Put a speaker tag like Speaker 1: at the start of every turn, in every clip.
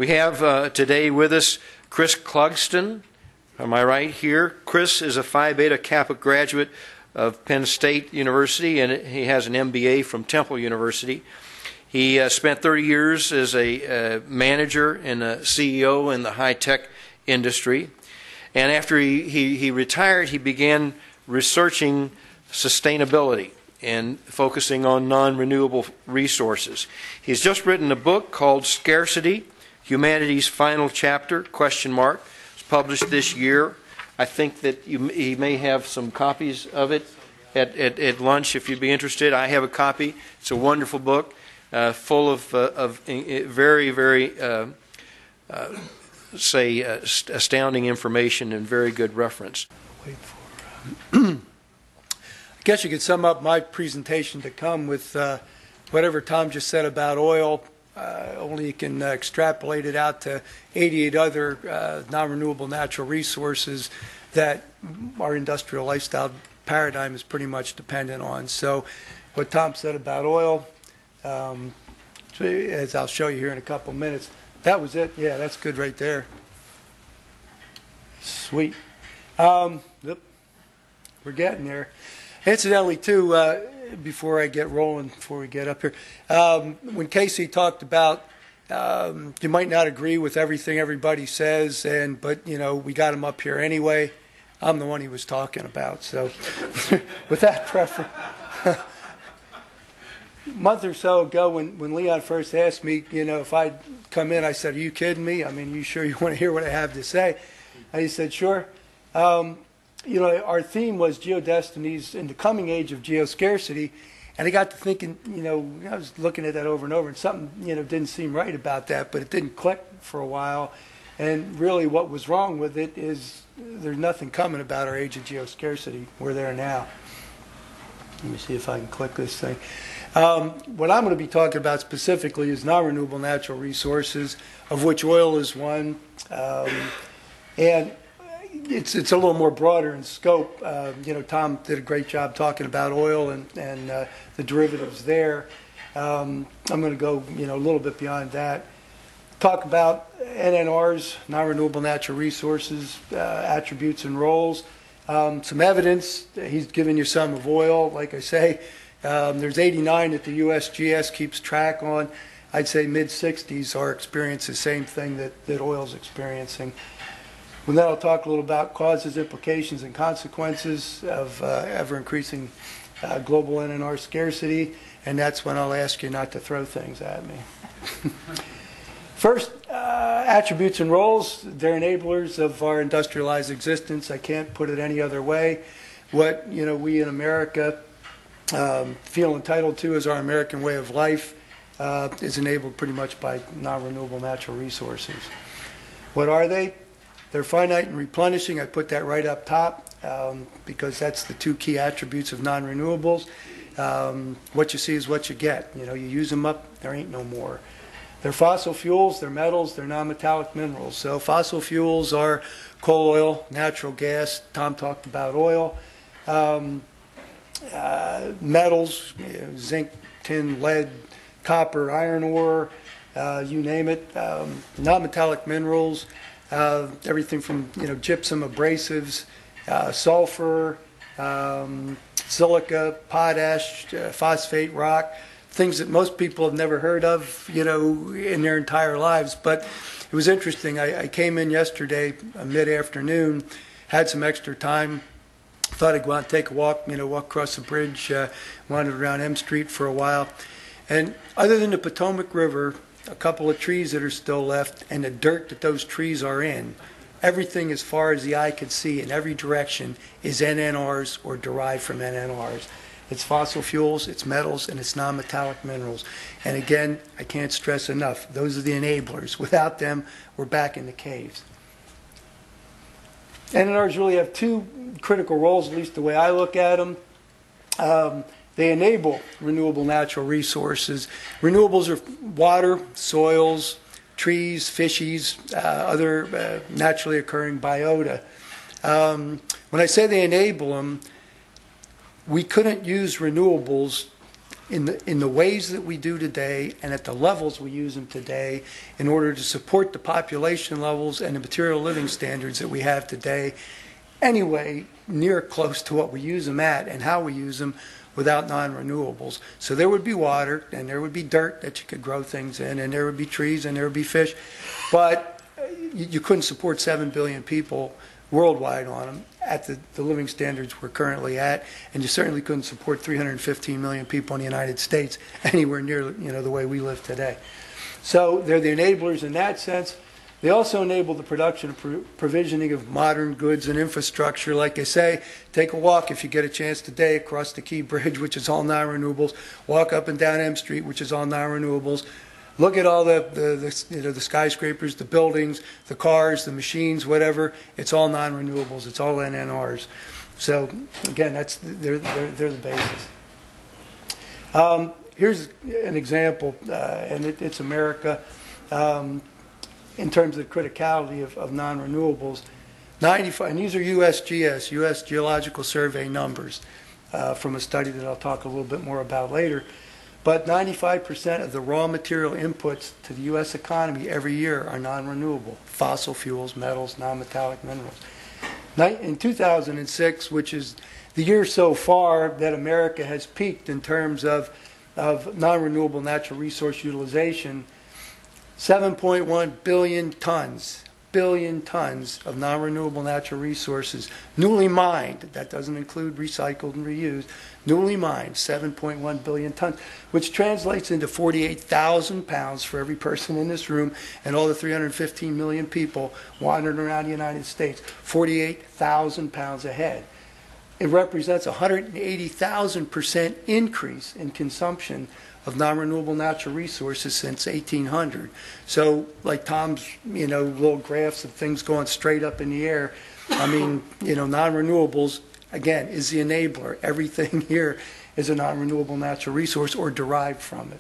Speaker 1: We have today with us Chris Clugston. Am I right here? Chris is a Phi Beta Kappa graduate of Penn State University, and he has an MBA from Temple University. He spent 30 years as a manager and a CEO in the high-tech industry. And after he retired, he began researching sustainability and focusing on non-renewable resources. He's just written a book called Scarcity, Humanity's Final Chapter, ? It's published this year. I think that he may have some copies of it at lunch if you'd be interested. I have a copy. It's a wonderful book, full of very, very, astounding information and very good reference.
Speaker 2: Wait for I guess you could sum up my presentation to come with whatever Tom just said about oil, only you can extrapolate it out to 88 other non-renewable natural resources that our industrial lifestyle paradigm is pretty much dependent on. So what Tom said about oil, as I'll show you here in a couple minutes, that was it. Yeah, that's good right there. Sweet. We're getting there. Incidentally, too, before I get rolling, before we get up here, when Casey talked about you might not agree with everything everybody says, but you know we got him up here anyway. I'm the one he was talking about. So, with that preference, a month or so ago, when Leon first asked me, you know, if I'd come in, I said, "Are you kidding me? I mean, you sure you want to hear what I have to say?" And he said, "Sure." You know, our theme was Geodestinies in the coming age of geoscarcity, and I got to thinking, you know, I was looking at that over and over, and something, you know, didn't seem right about that, but it didn't click for a while. And really what was wrong with it is there's nothing coming about our age of geoscarcity. We're there now. Let me see if I can click this thing. What I'm going to be talking about specifically is non-renewable natural resources, of which oil is one. And it's a little more broader in scope. You know, Tom did a great job talking about oil and the derivatives there. I'm going to go, you know, a little bit beyond that. Talk about NNRs, non-renewable natural resources, attributes and roles. Some evidence. He's given you some of oil. Like I say, there's 89 that the USGS keeps track on. I'd say mid-60s are experiencing the same thing that oil's experiencing. And then I'll talk a little about causes, implications, and consequences of ever-increasing global NNR scarcity, and that's when I'll ask you not to throw things at me. First, attributes and roles. They're enablers of our industrialized existence. I can't put it any other way. What, you know, we in America feel entitled to as our American way of life is enabled pretty much by non-renewable natural resources. What are they? They're finite and replenishing. I put that right up top because that's the two key attributes of non-renewables. What you see is what you get. You know, you use them up, there ain't no more. They're fossil fuels, they're metals, they're non-metallic minerals. So fossil fuels are coal, oil, natural gas. Tom talked about oil. Metals, you know, zinc, tin, lead, copper, iron ore, you name it. Non-metallic minerals. Everything from, you know, gypsum, abrasives, sulfur, silica, potash, phosphate rock, things that most people have never heard of, you know, in their entire lives. But it was interesting. I came in yesterday, mid-afternoon, had some extra time, thought I'd go out and take a walk, you know, walk across the bridge, wandered around M Street for a while. And other than the Potomac River, a couple of trees that are still left, and the dirt that those trees are in, everything as far as the eye could see in every direction is NNRs or derived from NNRs. It's fossil fuels, it's metals, and it's non-metallic minerals. And again, I can't stress enough, those are the enablers. Without them, we're back in the caves. NNRs really have two critical roles, at least the way I look at them. They enable renewable natural resources. Renewables are water, soils, trees, fishes, other naturally occurring biota. When I say they enable them, we couldn't use renewables in the ways that we do today and at the levels we use them today in order to support the population levels and the material living standards that we have today, anyway, near close to what we use them at and how we use them without non-renewables. So there would be water, and there would be dirt that you could grow things in, and there would be trees, and there would be fish, but you couldn't support 7 billion people worldwide on them at the living standards we're currently at, and you certainly couldn't support 315 million people in the United States anywhere near the way we live today. So they're the enablers in that sense. They also enable the production and provisioning of modern goods and infrastructure. Like I say, take a walk if you get a chance today across the Key Bridge, which is all non-renewables. Walk up and down M Street, which is all non-renewables. Look at all the skyscrapers, the buildings, the cars, the machines, whatever. It's all non-renewables. It's all NNRs. So again, they're the basis. Here's an example, and it's America. In terms of the criticality of non-renewables, 95, and these are USGS, U.S. Geological Survey numbers from a study that I'll talk a little bit more about later. But 95% of the raw material inputs to the U.S. economy every year are non-renewable: fossil fuels, metals, non-metallic minerals. In 2006, which is the year so far that America has peaked in terms of non-renewable natural resource utilization, 7.1 billion tons of non-renewable natural resources, newly mined, that doesn't include recycled and reused, newly mined, 7.1 billion tons, which translates into 48,000 pounds for every person in this room and all the 315 million people wandering around the United States, 48,000 pounds a head. It represents a 180,000% increase in consumption of non-renewable natural resources since 1800. So, like Tom's, little graphs of things going straight up in the air. I mean, non-renewables, again, is the enabler. Everything here is a non-renewable natural resource or derived from it.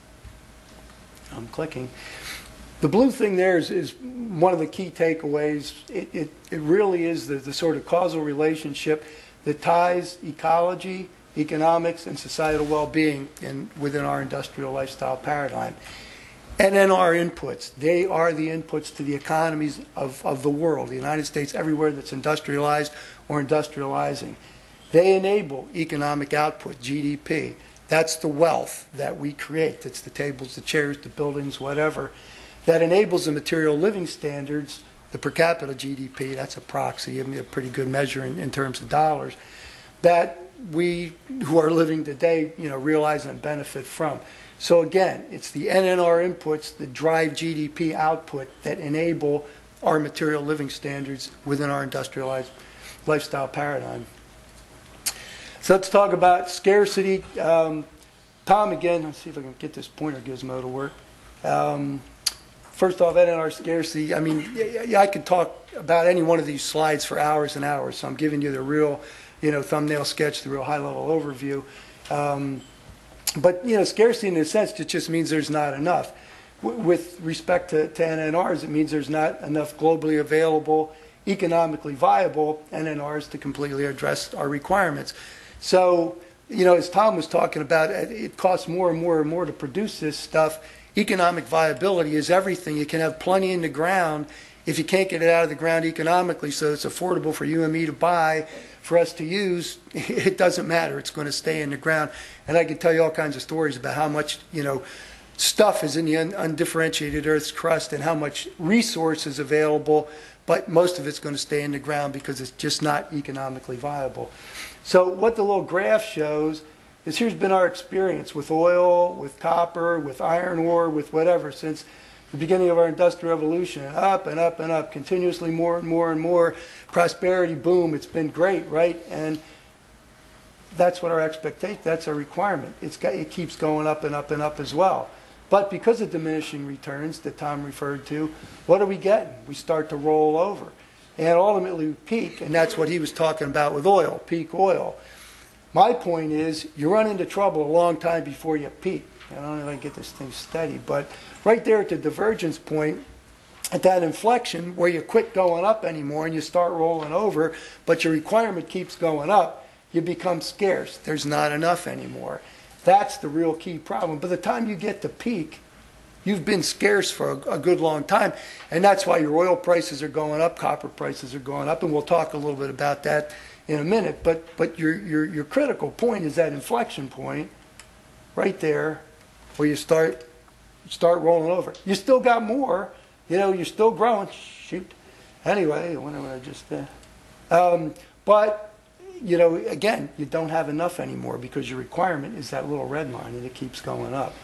Speaker 2: I'm clicking. The blue thing there is one of the key takeaways. It really is the sort of causal relationship that ties ecology, economics, and societal well-being within our industrial lifestyle paradigm. NNR inputs, they are the inputs to the economies of the world, the United States, everywhere that's industrialized or industrializing. They enable economic output, GDP. That's the wealth that we create. It's the tables, the chairs, the buildings, whatever. That enables the material living standards, the per capita GDP, that's a proxy, a pretty good measure in terms of dollars, that we who are living today, realize and benefit from. So again, it's the NNR inputs that drive GDP output that enable our material living standards within our industrialized lifestyle paradigm. So let's talk about scarcity. Tom, again, let's see if I can get this pointer gizmo to work. First off, NNR scarcity, I mean, I could talk about any one of these slides for hours and hours, so I'm giving you the real thumbnail sketch, the real high-level overview. But, scarcity in a sense, it just means there's not enough. With respect to NNRs, it means there's not enough globally available, economically viable NNRs to completely address our requirements. So, as Tom was talking about, it costs more and more and more to produce this stuff. Economic viability is everything. You can have plenty in the ground. If you can't get it out of the ground economically so it's affordable for you and me to buy, for us to use, it doesn't matter. It's going to stay in the ground. And I can tell you all kinds of stories about how much, stuff is in the undifferentiated Earth's crust and how much resource is available, but most of it's going to stay in the ground because it's just not economically viable. So what the little graph shows is here's been our experience with oil, with copper, with iron ore, with whatever, since the beginning of our industrial revolution, up and up and up, continuously more and more and more. Prosperity, boom, it's been great, right? And that's what our expectation, that's our requirement. It keeps going up and up and up as well. But because of diminishing returns that Tom referred to, what are we getting? We start to roll over. And ultimately we peak, and that's what he was talking about with oil, peak oil. My point is, you run into trouble a long time before you peak. I don't know if I can get this thing steady, but right there at the divergence point, at that inflection where you quit going up anymore and you start rolling over, but your requirement keeps going up, you become scarce. There's not enough anymore. That's the real key problem. By the time you get to peak, you've been scarce for a good long time, and that's why your oil prices are going up, copper prices are going up, and we'll talk a little bit about that in a minute. But your critical point is that inflection point right there where you start rolling over. You still got more, you're still growing. Shoot. Anyway, I wonder what I just did. But again, you don't have enough anymore because your requirement is that little red line and it keeps going up.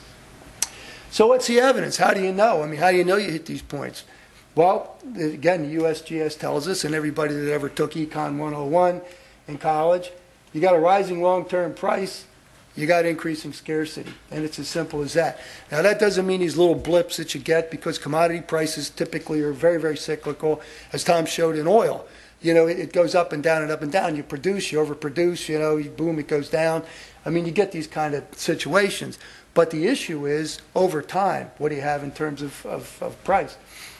Speaker 2: So what's the evidence? How do you know? I mean, how do you know you hit these points? Well, again, the USGS tells us, and everybody that ever took Econ 101 in college, you got a rising long-term price, you got increasing scarcity. And it's as simple as that. Now, that doesn't mean these little blips that you get, because commodity prices typically are very, very cyclical, as Tom showed in oil. It goes up and down and up and down. You produce, you overproduce, boom, it goes down. I mean, you get these kind of situations. But the issue is, over time, what do you have in terms of price?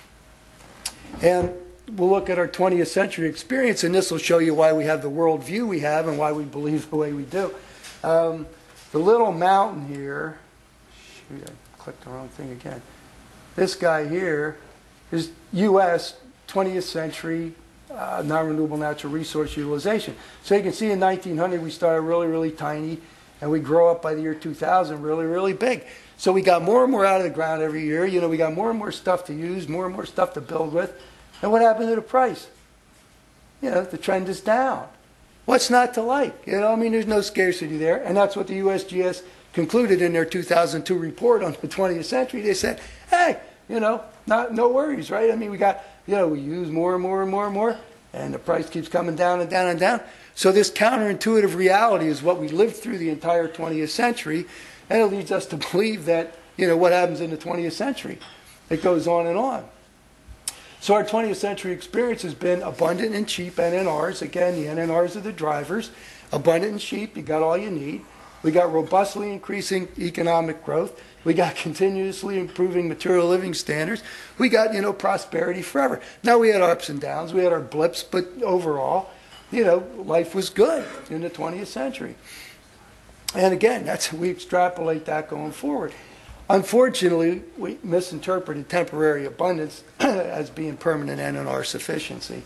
Speaker 2: And we'll look at our 20th century experience, and this will show you why we have the world view we have and why we believe the way we do. The little mountain here, shoot, I clicked the wrong thing again. This guy here is U.S. 20th century non-renewable natural resource utilization. So you can see in 1900 we started really, really tiny, and we grow up by the year 2000 really, really big. So we got more and more out of the ground every year. We got more and more stuff to use, more and more stuff to build with. And what happened to the price? The trend is down. What's not to like? I mean, there's no scarcity there. And that's what the USGS concluded in their 2002 report on the 20th century. They said, hey, no worries, right? I mean, we got, we use more and more and more and more, and the price keeps coming down and down and down. So this counterintuitive reality is what we lived through the entire 20th century, and it leads us to believe that, what happens in the 20th century. It goes on and on. So our 20th century experience has been abundant and cheap NNRs. Again, the NNRs are the drivers. Abundant and cheap, you got all you need. We got robustly increasing economic growth. We got continuously improving material living standards. We got, prosperity forever. Now, we had ups and downs. We had our blips, but overall, life was good in the 20th century. And again, we extrapolate that going forward. Unfortunately, we misinterpreted temporary abundance as being permanent NNR sufficiency.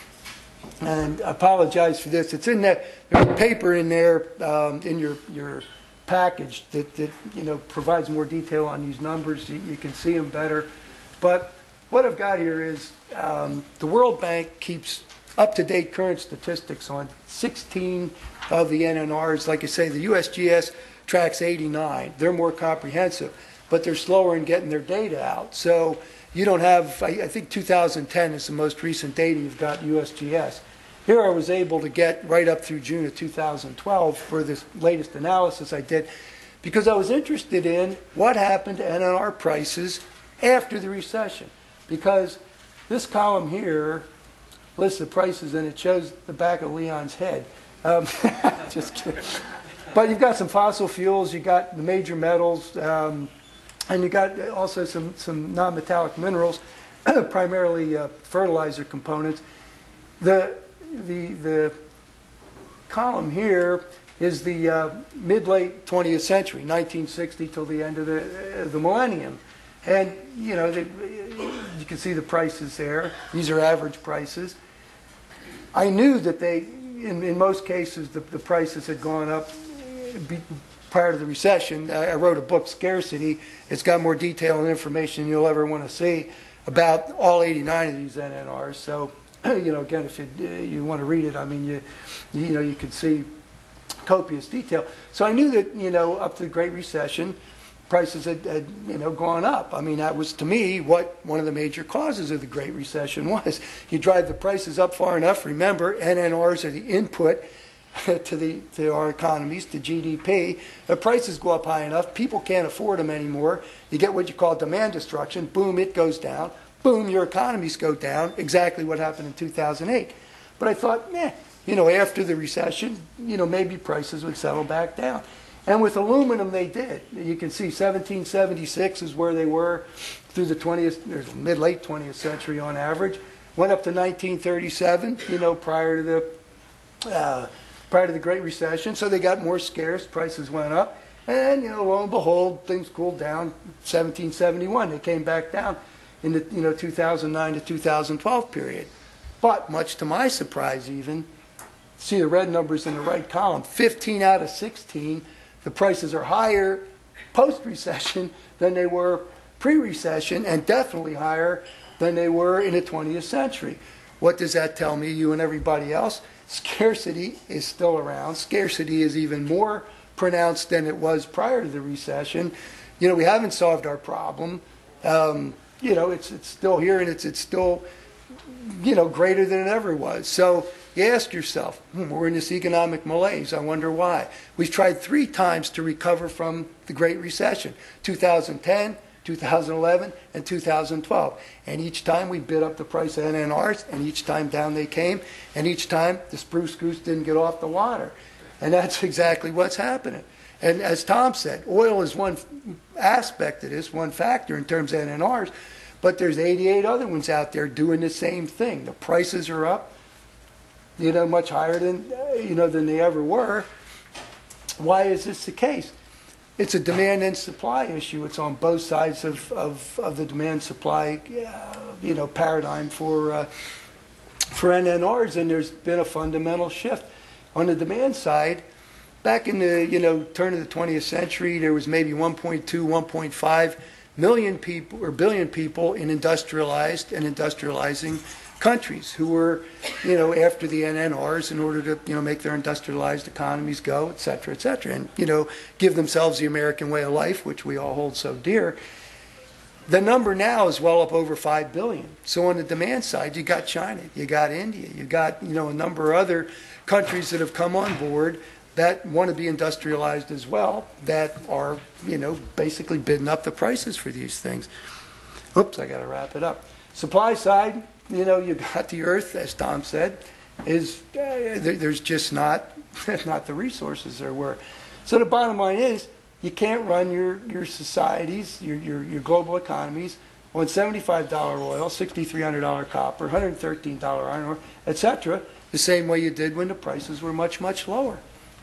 Speaker 2: And I apologize for this. It's in there. There's a paper in there in your package that provides more detail on these numbers. You can see them better. But what I've got here is the World Bank keeps up-to-date current statistics on 16 of the NNRs. Like I say, the USGS tracks 89. They're more comprehensive, but they're slower in getting their data out. So you don't have, I think 2010 is the most recent data you've got USGS. Here I was able to get right up through June of 2012 for this latest analysis I did, because I was interested in what happened to NNR prices after the recession. Because this column here lists the prices, and it shows the back of Leon's head. Just kidding. But you've got some fossil fuels, you got the major metals, and you got also some non-metallic minerals, primarily fertilizer components. The column here is the mid-late 20th century, 1960 till the end of the millennium. And, you can see the prices there. These are average prices. I knew that in most cases, the prices had gone up prior to the recession. I wrote a book, Scarcity. It's got more detail and information than you'll ever want to see about all 89 of these NNRs. So, again, if you want to read it, I mean, you could see copious detail. So I knew that, up to the Great Recession, prices had gone up. I mean, that was, to me, what one of the major causes of the Great Recession was. You drive the prices up far enough. Remember, NNRs are the input to our economies, to GDP. The prices go up high enough, people can't afford them anymore. You get what you call demand destruction. Boom, it goes down. Boom, your economies go down. Exactly what happened in 2008. But I thought, after the recession, maybe prices would settle back down. And with aluminum, they did. You can see 1776 is where they were through the mid-late 20th century on average. Went up to 1937, prior to the Great Recession. So they got more scarce. Prices went up. And, lo and behold, things cooled down. 1771, they came back down in the, 2009 to 2012 period. But much to my surprise even, see the red numbers in the right column, 15 out of 16, the prices are higher post-recession than they were pre-recession, and definitely higher than they were in the 20th century. What does that tell me, you and everybody else? Scarcity is still around. Scarcity is even more pronounced than it was prior to the recession. We haven't solved our problem. It's still here, and it's still, greater than it ever was. So you ask yourself, we're in this economic malaise. I wonder why. We've tried 3 times to recover from the Great Recession, 2010, 2011, and 2012. And each time we bid up the price of NNRs, and each time down they came, and each time the spruce goose didn't get off the water. And that's exactly what's happening. And as Tom said, oil is one aspect of this, one factor in terms of NNRs, but there's 88 other ones out there doing the same thing. The prices are up, much higher than, than they ever were. Why is this the case? It's a demand and supply issue. It's on both sides of the demand-supply, paradigm for NNRs, and there's been a fundamental shift. On the demand side, back in the turn of the 20th century, there was maybe 1.2, 1.5 million people or billion people in industrialized and industrializing countries who were, after the NNRs in order to, make their industrialized economies go, et cetera, and, give themselves the American way of life, which we all hold so dear. The number now is well up over 5 billion. So on the demand side, you got China, you got India, you got, a number of other countries that have come on board that want to be industrialized as well, that are, basically bidding up the prices for these things. Oops, I got to wrap it up. Supply side, you got the earth, as Tom said, is there's just not the resources there were. So the bottom line is, you can't run your societies, your global economies on $75 oil, $6,300 copper, $113 iron ore, etc., the same way you did when the prices were much, much lower.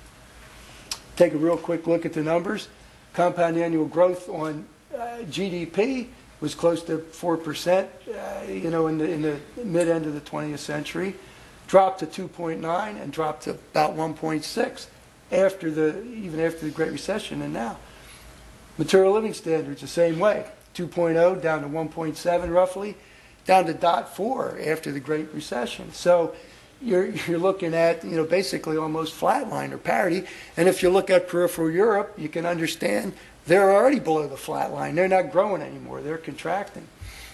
Speaker 2: Take a real quick look at the numbers. Compound annual growth on GDP was close to 4%, in the mid-end of the 20th century, dropped to 2.9 and dropped to about 1.6 even after the Great Recession and now. Material living standards the same way, 2.0 down to 1.7 roughly, down to 0.4 after the Great Recession. So you're looking at, basically almost flatline or parity. And if you look at peripheral Europe, you can understand they're already below the flat line. They're not growing anymore. They're contracting.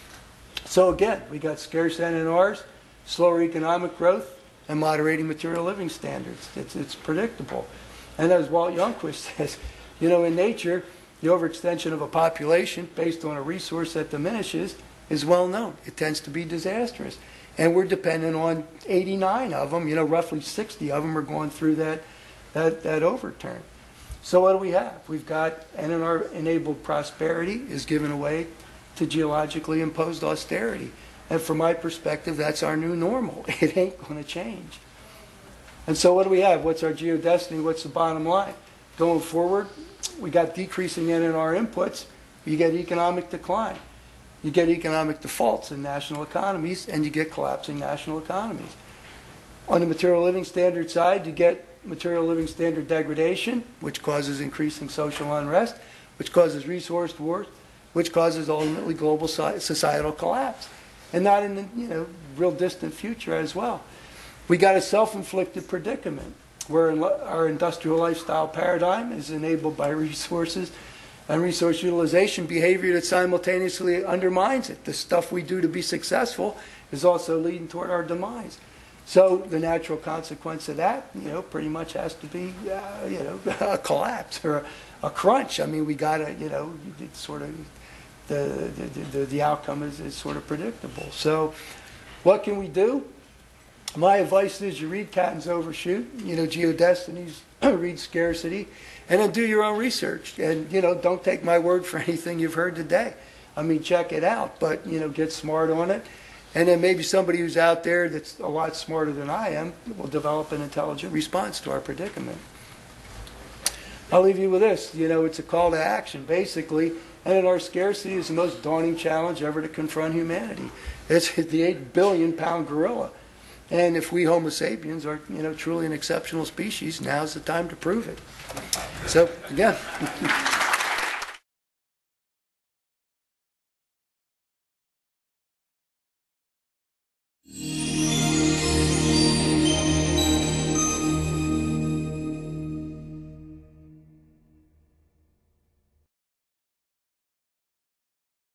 Speaker 2: So again, we got scarce NNRs, slower economic growth, and moderating material living standards. It's predictable. And as Walt Youngquist says, in nature, the overextension of a population based on a resource that diminishes is well known. It tends to be disastrous. And we're dependent on 89 of them, roughly 60 of them are going through that overturn. So what do we have? We've got NNR-enabled prosperity is given away to geologically imposed austerity. And from my perspective, that's our new normal. It ain't going to change. And so what do we have? What's our geodestiny? What's the bottom line? Going forward, we got decreasing NNR inputs. You get economic decline. You get economic defaults in national economies, and you get collapsing national economies. On the material living standard side, you get material living standard degradation, which causes increasing social unrest, which causes resource wars, which causes ultimately global societal collapse. And not in the real distant future as well. We got a self-inflicted predicament where our industrial lifestyle paradigm is enabled by resources and resource utilization behavior that simultaneously undermines it. The stuff we do to be successful is also leading toward our demise. So the natural consequence of that, pretty much has to be, a collapse or a crunch. I mean, we got to, it's sort of, the outcome is sort of predictable. So what can we do? My advice is you read Catton's Overshoot, Geodestinies, read Scarcity, and then do your own research. And, don't take my word for anything you've heard today. I mean, check it out, but, get smart on it. And then maybe somebody who's out there that's a lot smarter than I am will develop an intelligent response to our predicament. I'll leave you with this. It's a call to action, basically. NNR scarcity is the most daunting challenge ever to confront humanity. It's the 8 billion pound gorilla. And if we Homo sapiens are, truly an exceptional species, now's the time to prove it. So, again.